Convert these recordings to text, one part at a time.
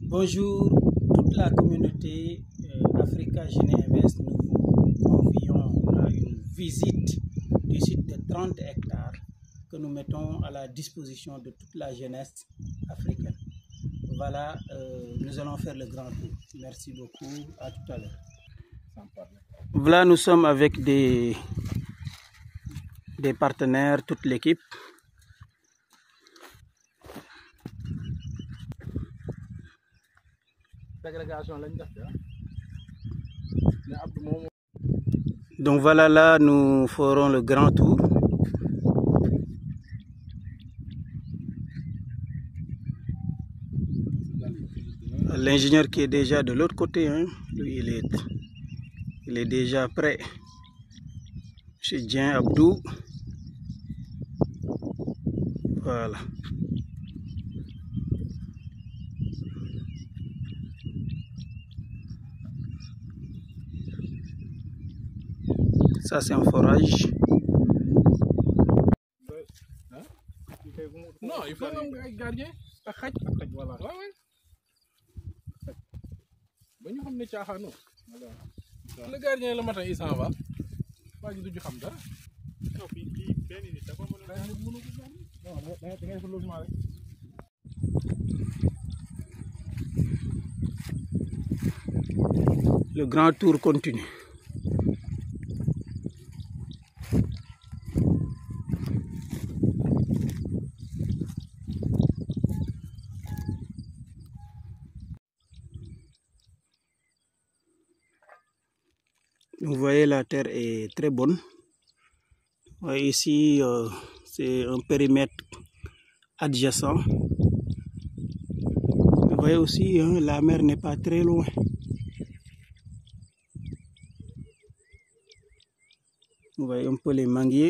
Bonjour toute la communauté Africa Guinée Invest. Nous vous convions à une visite du site de 30 hectares que nous mettons à la disposition de toute la jeunesse africaine. Voilà, nous allons faire le grand tour. Merci beaucoup, à tout à l'heure. Voilà, nous sommes avec des partenaires, toute l'équipe. Donc voilà, là nous ferons le grand tour. L'ingénieur qui est déjà de l'autre côté, hein, lui il est déjà prêt. Chez Dien Abdou. Voilà. Ça c'est un forage. Non, il faut un gardien. Voilà. Le gardien le matin il s'en va. Pas du tout du xam dara. Le grand tour continue. Vous voyez, la terre est très bonne. Ouais, ici, c'est un périmètre adjacent. Vous voyez aussi, hein, la mer n'est pas très loin. Vous voyez un peu les manguiers.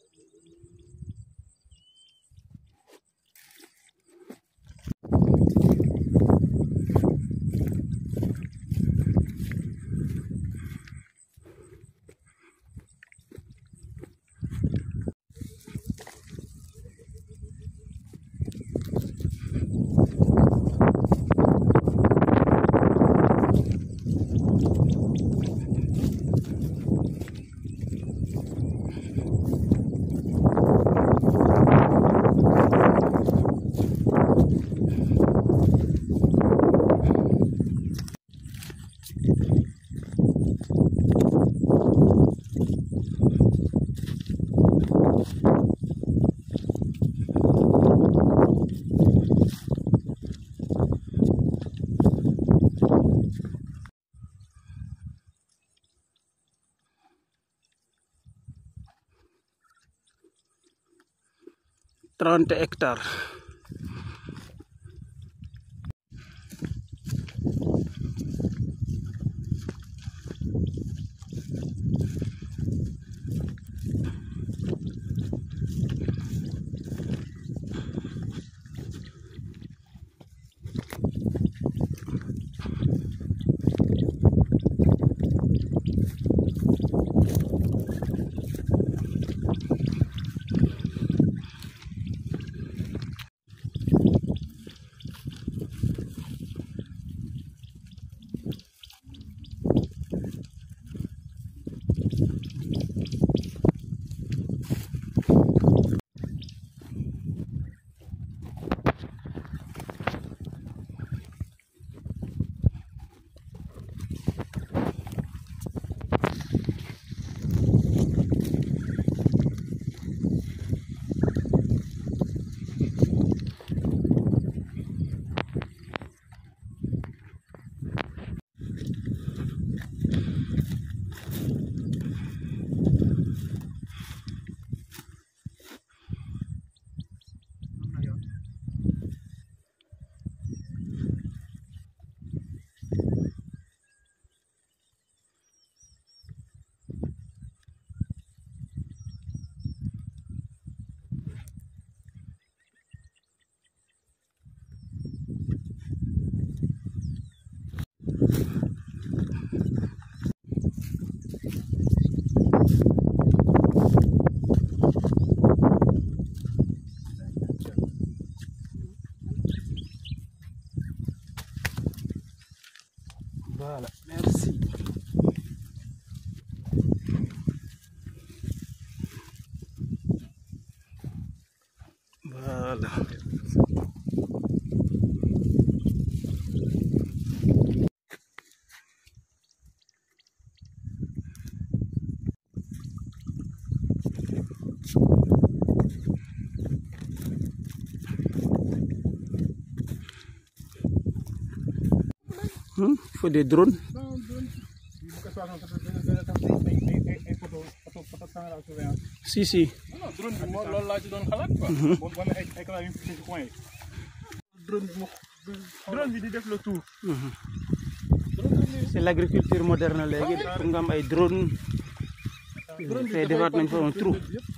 « 30 hectares. Voilà, merci. Voilà. Il faut des drones. Si, si. C'est l'agriculture moderne léegi pour nga am ay drone te defaat nañ fa un trou.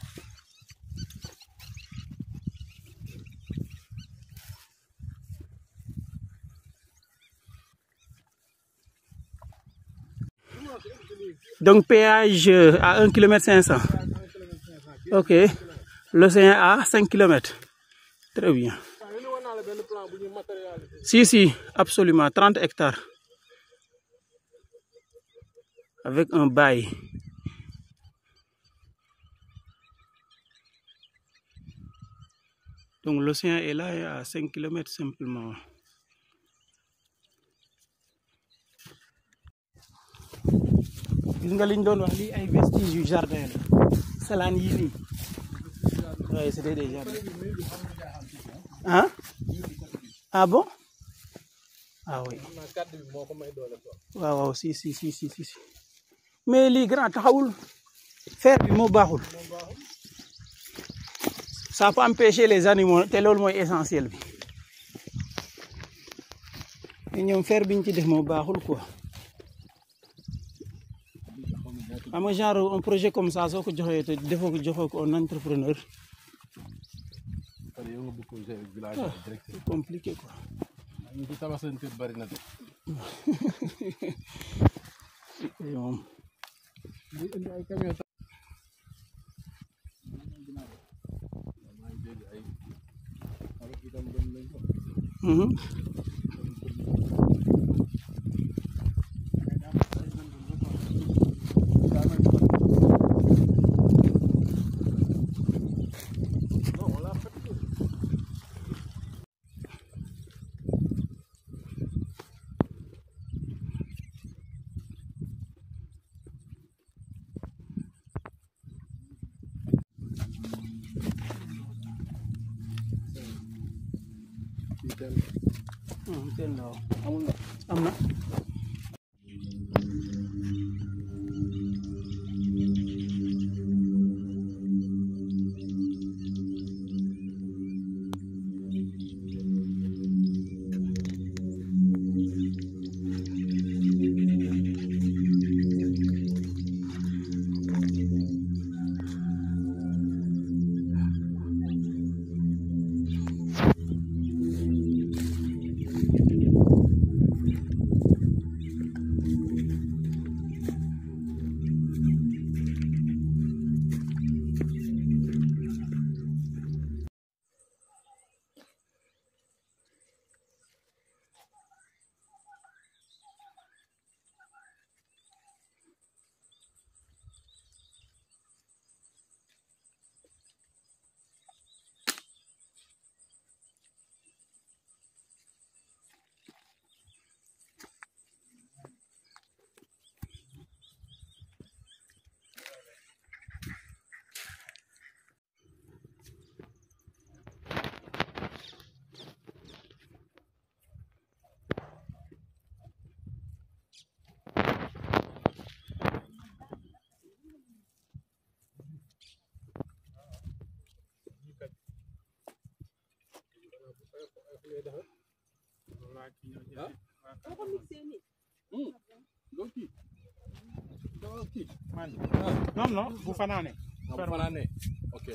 Donc péage à 1,5 km. Ok. L'océan à 5 km. Très bien. Si, si, absolument. 30 hectares. Avec un bail. Donc l'océan est là à 5 km simplement. Gis nga liñ doon wax lii ay vestiges yu jardin la salaan yii nii waaye c'était des jardins ah ah bon ah oui waaw waaw si mais lii grand taxawul fer bi moo baaxul ça peut empêcher les animaux te loolu mooy essentiel bi mais ñoom fer biñ ci def moo baaxul quoi. am genre un projet comme ça soo ko joxee te defoo ko joxoo ko un entrepreneur c'est compliqué quoi. am na non non bu fanaane ok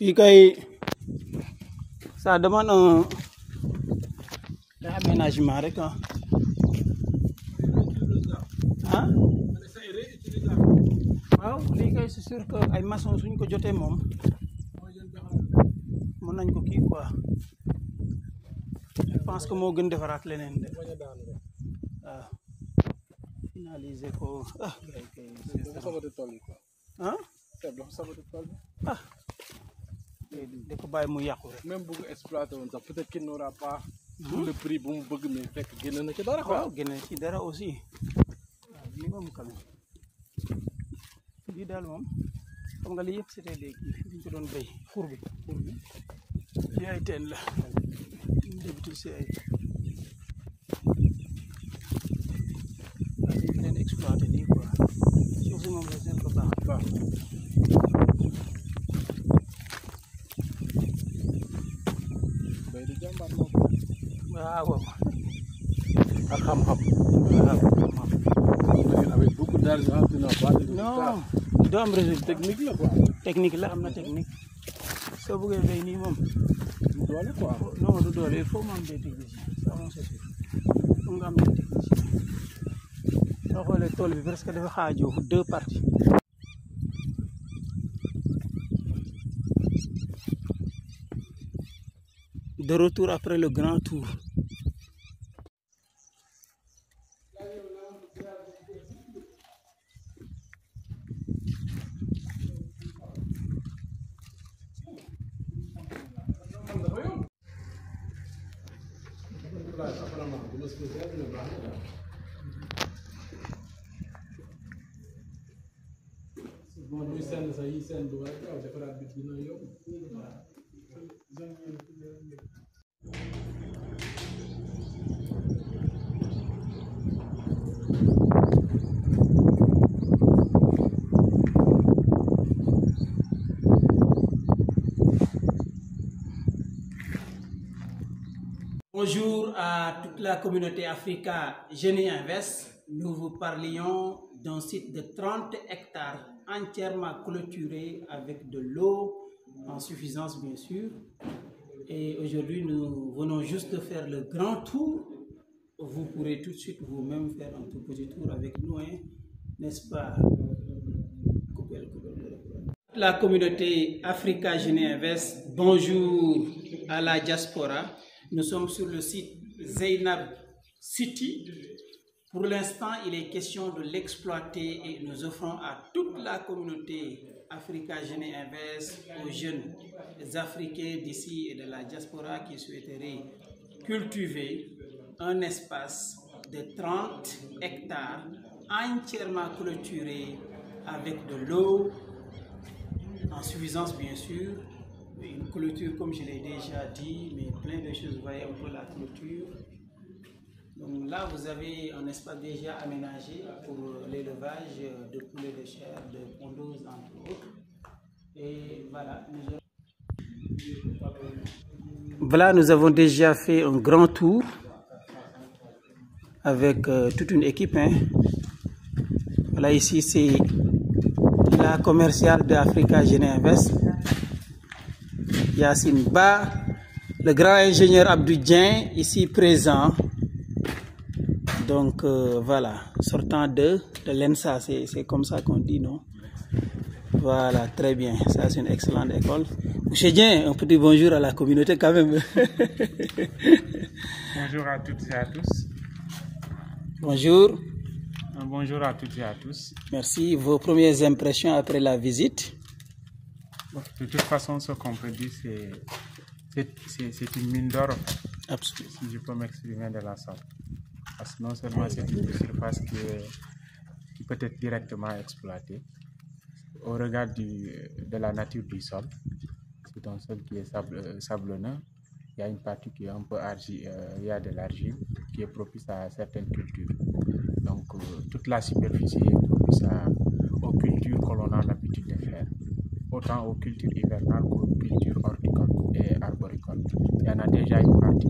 Ça demande un aménagement. Hein? Waaw c'est sûr que ay maçon suñ ko jotee moom mën nañ ko kii quoi. Je pense que moo gën defaraat leneen de waaw finaliser ko ah ah da ko bàyyi mu yàqu rek. Même bu ko exploité woon sax peut-être qu'il n'aura pas le prix bu mu bëgg mais fekk génn na ci dara quoi. waaw génn ci dara aussi waaw lii moom quand même lii daal moom xam nga lii yëpp c'était des kii fi ñu ko doon béy xur bi lii ay teen la ñu débuté si ay leen exploité nii quoi suuf si moom la seen ko baax waaw bay di jàmbaar moom waaw ak xam-xam avec beaucoup d'argent tu n'as pas de résultat. non doo am résultat technique la quoi. technique la am na technique soo bëggee béy nii moom du doole quoi. non du doole il faut mu am des techniciens ça moom c'est sûr foog nga am des techniciens soo xoolee tool bi presque dafa xaajoo deux parties. De retour après le grand tour. Bonjour à toute la communauté Africa Génie Invest. Nous vous parlions d'un site de 30 hectares entièrement clôturé avec de l'eau en suffisance bien sûr. Et aujourd'hui nous venons juste de faire le grand tour. Vous pourrez tout de suite vous-même faire un tout petit tour avec nous, hein, n'est-ce pas? La communauté Africa Génie Invest, bonjour à la diaspora. Nous sommes sur le site Zeynab City. Pour l'instant, il est question de l'exploiter et nous offrons à toute la communauté Africa Génie Invest, aux jeunes Africains d'ici et de la diaspora qui souhaiteraient cultiver un espace de 30 hectares entièrement clôturé avec de l'eau en suffisance bien sûr. Une clôture comme je l'ai déjà dit, mais plein de choses, vous voyez un peu la clôture. Donc là vous avez un espace déjà aménagé pour l'élevage de poulets de chair, de pondeuses entre autres. Et voilà, nous avons déjà fait un grand tour avec toute une équipe, hein. Voilà, ici c'est la commerciale de Africa Génie Invest. Yassine Ba, le grand ingénieur Abdou Dien, ici présent. Donc voilà, sortant de l'ENSA, c'est comme ça qu'on dit, non? Voilà, très bien, ça c'est une excellente école. Monsieur Dien, un petit bonjour à la communauté quand même. Bonjour à toutes et à tous. Bonjour. Bonjour à toutes et à tous. Merci. Vos premières impressions après la visite? De toute façon, ce qu'on peut dire, c'est une mine d'or. Absolument. Si je peux m'exprimer de la sorte. Parce que non seulement c'est une surface qui peut être directement exploitée, au regard de la nature du sol, c'est un sol qui est sablonneux. Il y a une partie qui est un peu argile, il y a de l'argile qui est propice à certaines cultures. Donc toute la superficie est propice aux cultures que l'on a l'habitude de faire, autant aux cultures hivernales qu'aux cultures horticoles et arboricoles. Il y en a déjà une partie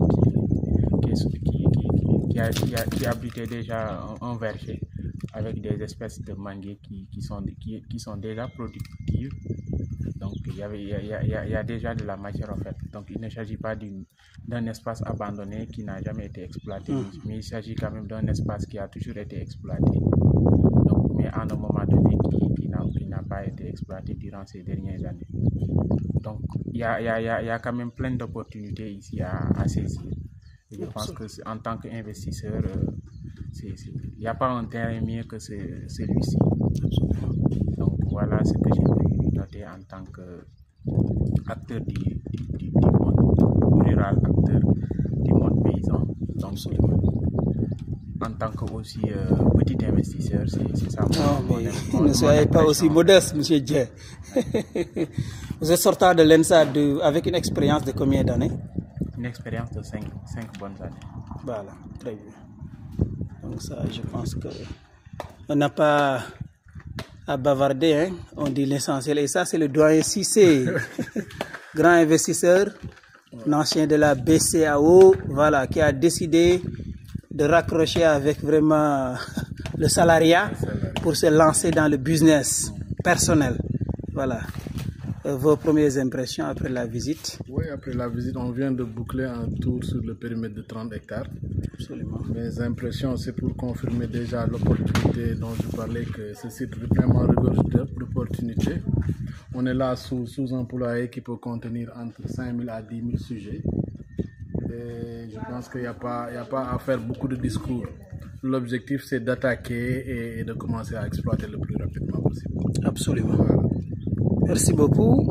qui abritait déjà un verger avec des espèces de manguiers qui sont déjà productives Donc il y a déjà de la matière en fait. Donc il ne s'agit pas d'un espace abandonné qui n'a jamais été exploité, mais il s'agit quand même d'un espace qui a toujours été exploité. Donc, mais à un moment donné qui n'a pas été exploité durant ces dernières années. Donc il y a quand même plein d'opportunités ici à saisir. Et je pense que en tant qu'investisseur, il n'y a pas un terrain mieux que celui-ci. Donc voilà ce que j'ai pu noter en tant qu'acteur du monde rural, acteur du monde paysan. Donc en tant que aussi petit investisseur, c'est ça. Ne soyez pas aussi modeste, M. Dje. Vous êtes sortant de l'ENSA avec une expérience de combien d'années? Une expérience de 5 bonnes années. Voilà, très bien. Donc ça, je pense que on n'a pas à bavarder, hein? On dit l'essentiel. Et ça, c'est le doyen Cissé, grand investisseur, l'ancien de la BCAO, voilà, qui a décidé de raccrocher avec vraiment le salariat pour se lancer dans le business personnel. Voilà. Vos premières impressions après la visite? Oui, après la visite, on vient de boucler un tour sur le périmètre de 30 hectares. Absolument. Mes impressions, c'est pour confirmer déjà l'opportunité dont je parlais, que ce site vraiment regorge d'opportunités. On est là sous un poulailler qui peut contenir entre 5 000 à 10 000 sujets. Et je pense qu'il n'y a pas à faire beaucoup de discours. L'objectif, c'est d'attaquer et de commencer à exploiter le plus rapidement possible. Absolument. Voilà. Merci beaucoup.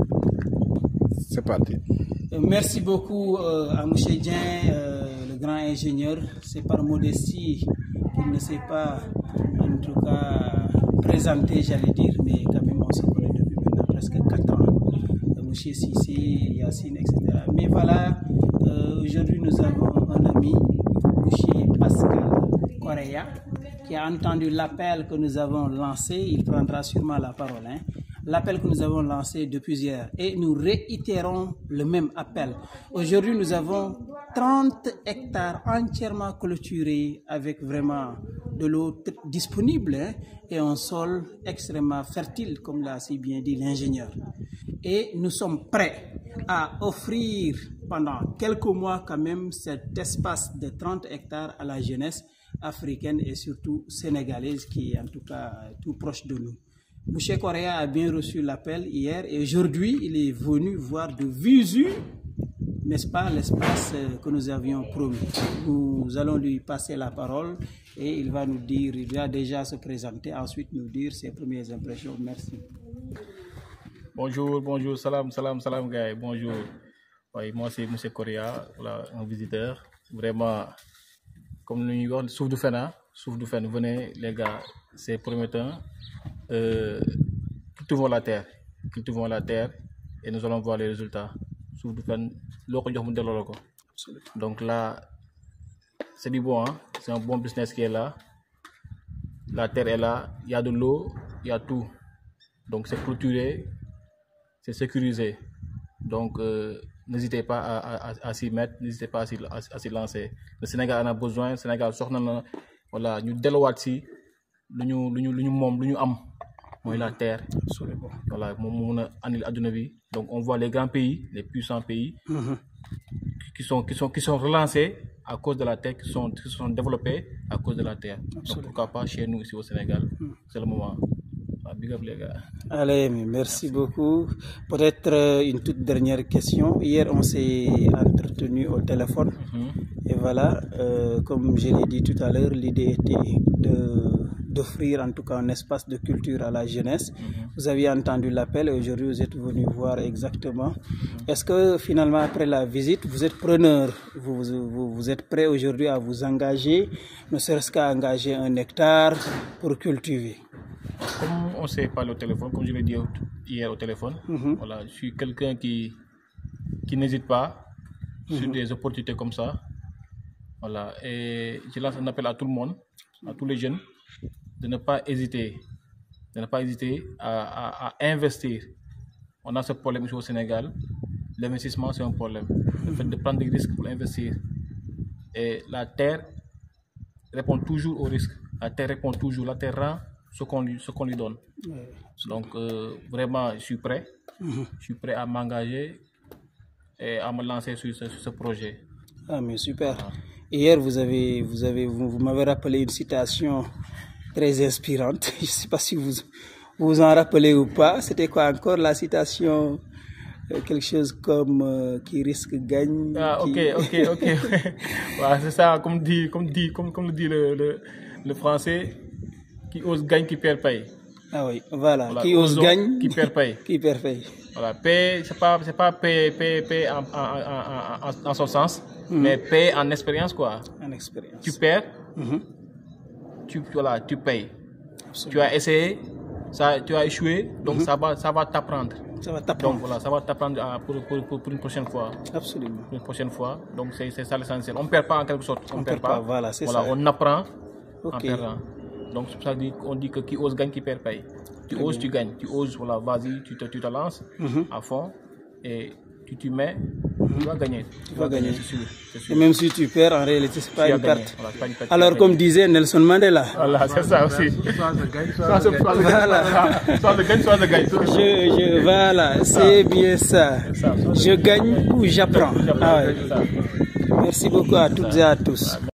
C'est parti. Merci beaucoup à M. Dien, le grand ingénieur. C'est par modestie qu'il ne s'est pas, en tout cas, présenté, j'allais dire, mais quand même, on se connaît depuis maintenant presque 4 ans. M. Cissé, Yacine, etc. Mais voilà, aujourd'hui, nous avons un ami, M. Pascal Correa, qui a entendu l'appel que nous avons lancé. Il prendra sûrement la parole, hein. L'appel que nous avons lancé depuis hier, et nous réitérons le même appel. Aujourd'hui, nous avons 30 hectares entièrement clôturés avec vraiment de l'eau disponible, hein, et un sol extrêmement fertile, comme l'a si bien dit l'ingénieur. Et nous sommes prêts à offrir pendant quelques mois quand même cet espace de 30 hectares à la jeunesse africaine et surtout sénégalaise qui est en tout cas tout proche de nous. M. Correa a bien reçu l'appel hier et aujourd'hui il est venu voir de visu, n'est-ce pas, l'espace que nous avions promis. Nous allons lui passer la parole et il va nous dire, il va déjà se présenter, ensuite nous dire ses premières impressions. Merci. Bonjour, salam gars, bonjour. Oui, moi c'est M. Correa, voilà, un visiteur. Vraiment, comme nous disons, souffle du Fen, venez les gars, c'est prometteur. Cultivons la terre et nous allons voir les résultats. Donc là, c'est du bon, hein? C'est un bon business qui est là. La terre est là, il y a de l'eau, il y a tout. Donc c'est clôturé, c'est sécurisé. Donc n'hésitez pas à s'y mettre, n'hésitez pas à s'y lancer. Le Sénégal en a besoin, le Sénégal sort na voilà, ñu delluwaat ci luñu am moy la terre. Absolument. Voilà, mo mëna andil aduna bi. Donc on voit les grands pays, les puissants pays qui sont relancés à cause de la terre, qui sont développés à cause de la terre. Absolument. Donc pourquoi pas chez nous ici au Sénégal? C'est le moment. Big up les gars. Allez, merci beaucoup. Peut-être une toute dernière question. Hier, on s'est entretenu au téléphone. Et voilà, comme je l'ai dit tout à l'heure, l'idée était d'offrir en tout cas un espace de culture à la jeunesse. Vous aviez entendu l'appel et aujourd'hui vous êtes venu voir exactement. Est-ce que finalement après la visite, vous êtes preneur, vous êtes prêt aujourd'hui à vous engager, ne serait-ce qu'à engager 1 hectare pour cultiver? Comme on s'est parlé au téléphone, comme je l'ai dit hier au téléphone, voilà, je suis quelqu'un qui n'hésite pas sur des opportunités comme ça. Voilà, et je lance un appel à tout le monde, à tous les jeunes, de ne pas hésiter à investir. On a ce problème ici au Sénégal. L'investissement, c'est un problème. Le fait de prendre des risques pour investir. Et la terre répond toujours aux risques. La terre répond toujours. La terre rend ce qu'on lui donne. Donc, vraiment, je suis prêt. je suis prêt à m'engager et à me lancer sur ce projet. Ah, mais super. Hier, vous m'avez rappelé une citation très inspirante. Je ne sais pas si vous vous en rappelez ou pas. C'était quoi encore la citation? Quelque chose comme qui risque gagne. Ah, ok. Voilà, c'est ça, comme le dit le français, qui ose gagne, qui perd paye. Ah oui, voilà. Qui ose gagne, qui perd paye. Qui perd paye. Voilà, paye, c'est pas paye en son sens, mais paye en expérience, quoi. En expérience. Tu perds, tu payes. Absolument. Tu as essayé, tu as échoué, donc ça va t'apprendre. Ça va t'apprendre. Donc voilà, ça va t'apprendre pour une prochaine fois. Absolument. Pour une prochaine fois. Donc c'est ça l'essentiel. On ne perd pas en quelque sorte. On perd pas. Voilà, c'est ça. On apprend en perdant. Donc c'est pour ça qu'on dit que qui ose gagne, qui perd paye. Tu oses, tu gagnes. Tu oses, voilà, vas-y, tu te lances à fond et tu mets, tu vas gagner. Tu vas gagner, c'est sûr. Et même si tu perds, en réalité, ce n'est pas une perte. Voilà, pas une perte. Alors, comme disait Nelson Mandela. Voilà, c'est ça aussi. Soit je gagne, soit je gagne, soit je gagne. Voilà, c'est bien ça. Je gagne ou j'apprends. Ah, ouais. Merci beaucoup à toutes et à tous.